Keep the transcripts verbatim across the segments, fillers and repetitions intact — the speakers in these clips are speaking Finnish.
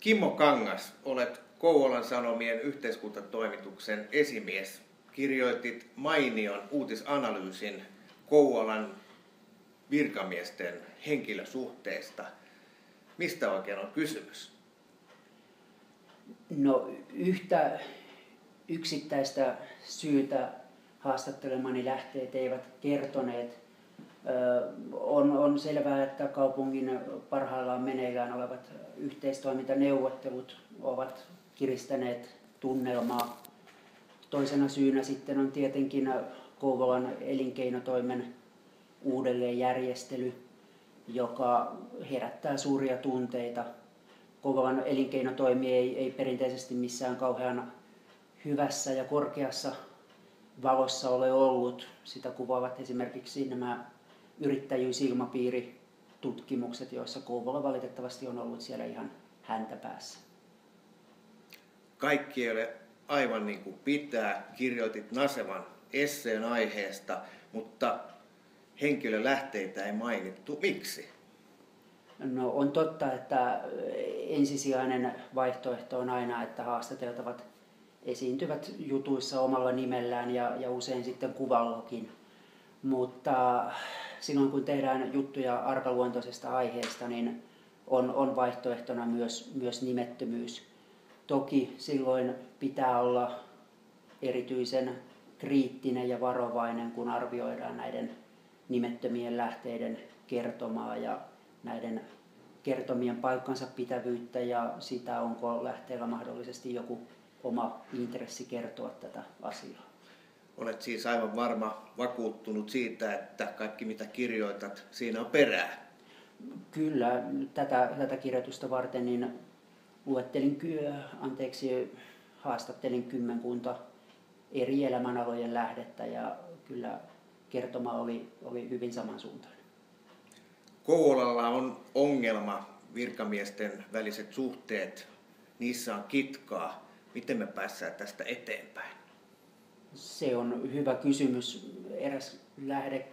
Kimmo Kangas, olet Kouvolan Sanomien yhteiskuntatoimituksen esimies. Kirjoitit mainion uutisanalyysin Kouvolan virkamiesten henkilösuhteista. Mistä oikein on kysymys? No yhtä yksittäistä syytä haastattelemani lähteet eivät kertoneet. On, on selvää, että kaupungin parhaillaan meneillään olevat yhteistoimintaneuvottelut ovat kiristäneet tunnelmaa. Toisena syynä sitten on tietenkin Kouvolan elinkeinotoimen uudelleenjärjestely, joka herättää suuria tunteita. Kouvolan elinkeinotoimi ei, ei perinteisesti missään kauhean hyvässä ja korkeassa valossa ole ollut. Sitä kuvaavat esimerkiksi nämä yrittäjyysilmapiiritutkimukset, joissa Kouvola valitettavasti on ollut siellä ihan häntäpäässä. Kaikki ei ole aivan niin kuin pitää. Kirjoitit nasevan esseen aiheesta, mutta henkilölähteitä ei mainittu. Miksi? No, on totta, että ensisijainen vaihtoehto on aina, että haastateltavat esiintyvät jutuissa omalla nimellään ja, ja usein sitten kuvallakin. Mutta silloin kun tehdään juttuja arkaluontoisesta aiheesta, niin on, on vaihtoehtona myös, myös nimettömyys. Toki silloin pitää olla erityisen kriittinen ja varovainen, kun arvioidaan näiden nimettömien lähteiden kertomaa ja näiden kertomien paikkansa pitävyyttä ja sitä, onko lähteellä mahdollisesti joku oma intressi kertoa tätä asiaa. Olet siis aivan varma vakuuttunut siitä, että kaikki mitä kirjoitat, siinä on perää. Kyllä, tätä, tätä kirjoitusta varten niin luettelin, anteeksi, haastattelin kymmenkunta eri elämänalojen lähdettä ja kyllä kertoma oli, oli hyvin samansuuntainen. Kouvolalla on ongelma, virkamiesten väliset suhteet, niissä on kitkaa. Miten me päästään tästä eteenpäin? Se on hyvä kysymys. Eräs lähde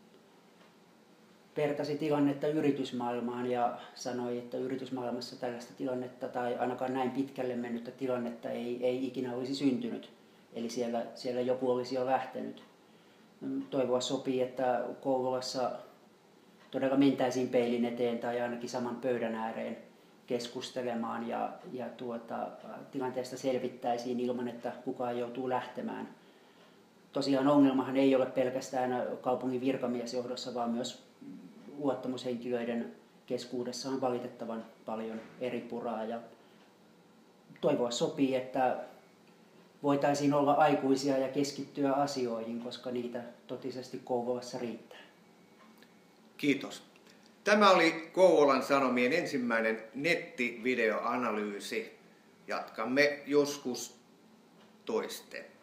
vertasi tilannetta yritysmaailmaan ja sanoi, että yritysmaailmassa tällaista tilannetta tai ainakaan näin pitkälle mennyttä tilannetta ei, ei ikinä olisi syntynyt. Eli siellä, siellä joku olisi jo lähtenyt. Toivoa sopii, että Kouvolassa todella mentäisiin peilin eteen tai ainakin saman pöydän ääreen keskustelemaan ja, ja tuota, tilanteesta selvittäisiin ilman, että kukaan joutuu lähtemään. Tosiaan ongelmahan ei ole pelkästään kaupungin virkamiesjohdossa, vaan myös luottamushenkilöiden keskuudessa on valitettavan paljon eri puraa. Ja toivoa sopii, että voitaisiin olla aikuisia ja keskittyä asioihin, koska niitä totisesti Kouvolassa riittää. Kiitos. Tämä oli Kouvolan Sanomien ensimmäinen nettivideoanalyysi. Jatkamme joskus toiste.